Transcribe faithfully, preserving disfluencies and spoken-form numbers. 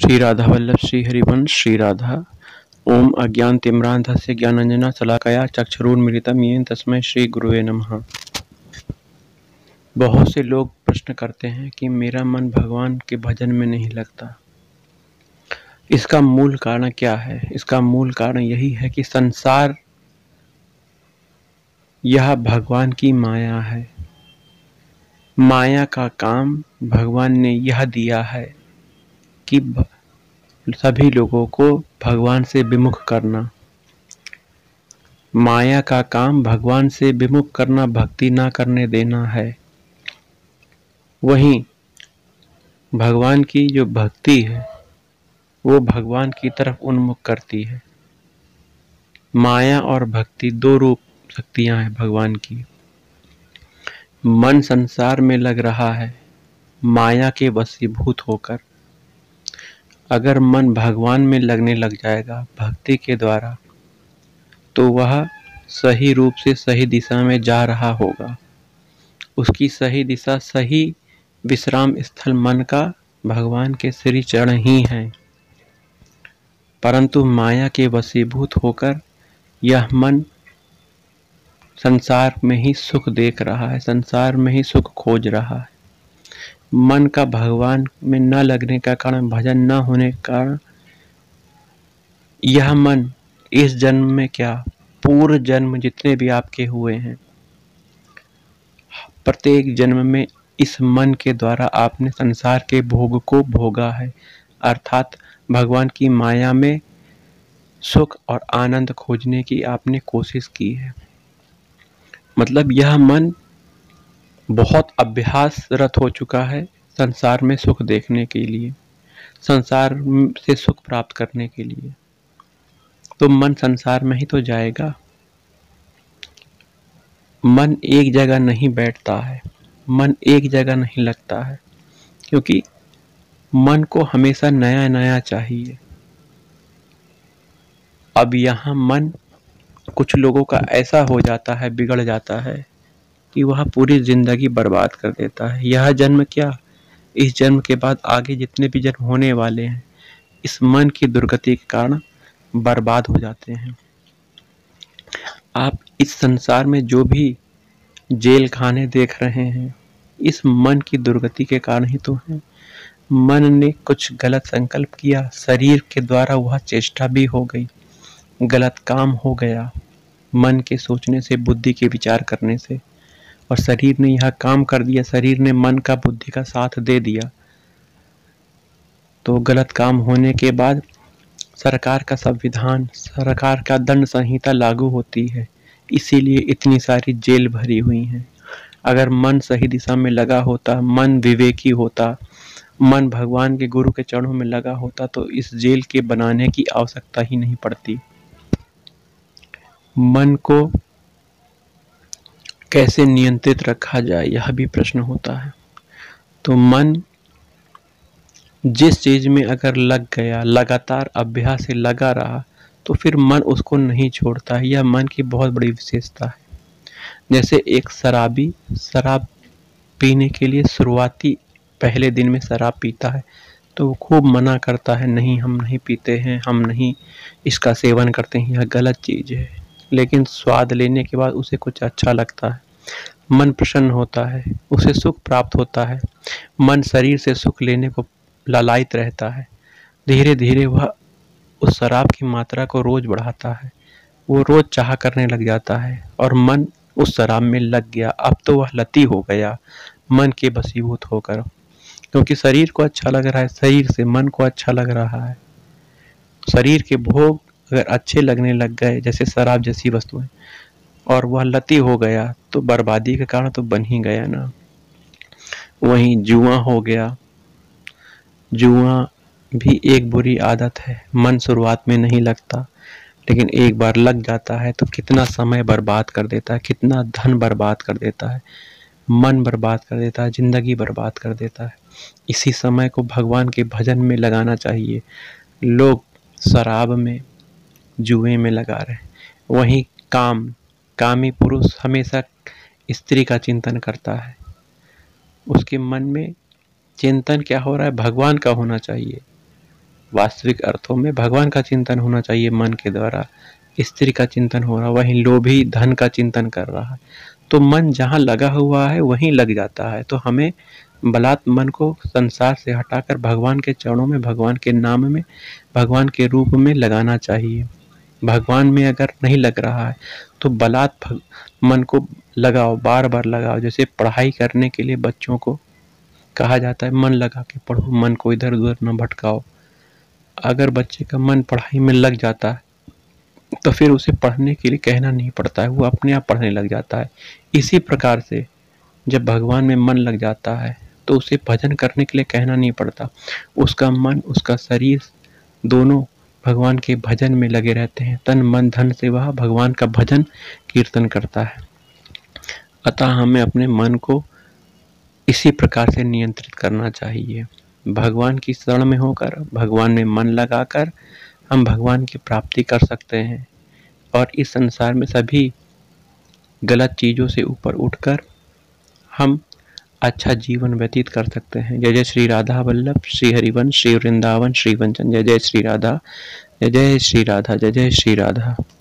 श्री राधा वल्लभ श्री हरिवंश श्री राधा। ओम अज्ञानतिम्रान्धस्य ज्ञानांजना शलाकया चक्षुरुन्मीलितं येन तस्मै श्री गुरुवे नमः। बहुत से लोग प्रश्न करते हैं कि मेरा मन भगवान के भजन में नहीं लगता। इसका मूल कारण क्या है? इसका मूल कारण यही है कि संसार यह भगवान की माया है। माया का काम भगवान ने यह दिया है कि सभी लोगों को भगवान से विमुख करना। माया का काम भगवान से विमुख करना, भक्ति ना करने देना है। वहीं भगवान की जो भक्ति है वो भगवान की तरफ उन्मुख करती है। माया और भक्ति दो रूप शक्तियां हैं भगवान की। मन संसार में लग रहा है माया के वशीभूत होकर। अगर मन भगवान में लगने लग जाएगा भक्ति के द्वारा, तो वह सही रूप से सही दिशा में जा रहा होगा। उसकी सही दिशा, सही विश्राम स्थल मन का भगवान के श्री चरण ही हैं। परंतु माया के वशीभूत होकर यह मन संसार में ही सुख देख रहा है, संसार में ही सुख खोज रहा है। मन का भगवान में न लगने का कारण, भजन न होने के कारण यह मन इस जन्म में क्या, पूर्व जन्म जितने भी आपके हुए हैं, प्रत्येक जन्म में इस मन के द्वारा आपने संसार के भोग को भोगा है। अर्थात भगवान की माया में सुख और आनंद खोजने की आपने कोशिश की है। मतलब यह मन बहुत अभ्यासरत हो चुका है संसार में सुख देखने के लिए, संसार से सुख प्राप्त करने के लिए। तो मन संसार में ही तो जाएगा। मन एक जगह नहीं बैठता है, मन एक जगह नहीं लगता है, क्योंकि मन को हमेशा नया नया चाहिए। अब यहाँ मन कुछ लोगों का ऐसा हो जाता है, बिगड़ जाता है कि वह पूरी जिंदगी बर्बाद कर देता है। यह जन्म क्या, इस जन्म के बाद आगे जितने भी जन्म होने वाले हैं, इस मन की दुर्गति के कारण बर्बाद हो जाते हैं। आप इस संसार में जो भी जेल खाने देख रहे हैं, इस मन की दुर्गति के कारण ही तो है। मन ने कुछ गलत संकल्प किया, शरीर के द्वारा वह चेष्टा भी हो गई, गलत काम हो गया मन के सोचने से, बुद्धि के विचार करने से, और शरीर ने यह काम कर दिया, शरीर ने मन का बुद्धि का साथ दे दिया। तो गलत काम होने के बाद सरकार का संविधान, सरकार का दंड संहिता लागू होती है, इसीलिए इतनी सारी जेल भरी हुई हैं। अगर मन सही दिशा में लगा होता, मन विवेकी होता, मन भगवान के गुरु के चरणों में लगा होता, तो इस जेल के बनाने की आवश्यकता ही नहीं पड़ती। मन को कैसे नियंत्रित रखा जाए, यह भी प्रश्न होता है। तो मन जिस चीज में अगर लग गया, लगातार अभ्यास से लगा रहा, तो फिर मन उसको नहीं छोड़ता है। यह मन की बहुत बड़ी विशेषता है। जैसे एक शराबी शराब पीने के लिए शुरुआती पहले दिन में शराब पीता है, तो वो खूब मना करता है, नहीं हम नहीं पीते हैं, हम नहीं इसका सेवन करते हैं, यह गलत चीज़ है। लेकिन स्वाद लेने के बाद उसे कुछ अच्छा लगता है, मन प्रसन्न होता है, उसे सुख प्राप्त होता है। मन शरीर से सुख लेने को लालायित रहता है। धीरे धीरे वह उस शराब की मात्रा को रोज बढ़ाता है, वो रोज चाह करने लग जाता है और मन उस शराब में लग गया। अब तो वह लती हो गया मन के वशीभूत होकर, क्योंकि शरीर को अच्छा लग रहा है, शरीर से मन को अच्छा लग रहा है। शरीर के भोग अगर अच्छे लगने लग गए, जैसे शराब जैसी वस्तुएं, और वह लती हो गया, तो बर्बादी का कारण तो बन ही गया ना। वहीं जुआ हो गया, जुआ भी एक बुरी आदत है। मन शुरुआत में नहीं लगता, लेकिन एक बार लग जाता है तो कितना समय बर्बाद कर देता है, कितना धन बर्बाद कर देता है, मन बर्बाद कर देता है, जिंदगी बर्बाद कर देता है। इसी समय को भगवान के भजन में लगाना चाहिए। लोग शराब में, जुए में लगा रहे। वहीं काम, कामी पुरुष हमेशा स्त्री का चिंतन करता है। उसके मन में चिंतन क्या हो रहा है, भगवान का होना चाहिए। वास्तविक अर्थों में भगवान का चिंतन होना चाहिए मन के द्वारा। स्त्री का चिंतन हो रहा, वहीं लोभी धन का चिंतन कर रहा है, तो मन जहाँ लगा हुआ है वहीं लग जाता है। तो हमें बलात् मन को संसार से हटाकर भगवान के चरणों में, भगवान के नाम में, भगवान के रूप में लगाना चाहिए। भगवान में अगर नहीं लग रहा है तो बलात् मन को लगाओ, बार बार लगाओ। जैसे पढ़ाई करने के लिए बच्चों को कहा जाता है मन लगा के पढ़ो, मन को इधर उधर न भटकाओ। अगर बच्चे का मन पढ़ाई में लग जाता है तो फिर उसे पढ़ने के लिए कहना नहीं पड़ता है, वो अपने आप पढ़ने लग जाता है। इसी प्रकार से जब भगवान में मन लग जाता है तो उसे भजन करने के लिए कहना नहीं पड़ता, उसका मन, उसका शरीर दोनों भगवान के भजन में लगे रहते हैं। तन मन धन से वह भगवान का भजन कीर्तन करता है। अतः हमें अपने मन को इसी प्रकार से नियंत्रित करना चाहिए। भगवान की शरण में होकर, भगवान में मन लगाकर हम भगवान की प्राप्ति कर सकते हैं और इस संसार में सभी गलत चीज़ों से ऊपर उठकर हम अच्छा जीवन व्यतीत कर सकते हैं। जय जय श्री राधा वल्लभ, श्री हरिवंश, श्री वृंदावन, श्री वंचन। जय जय श्री राधा, जय जय श्री राधा, जय जय श्री राधा।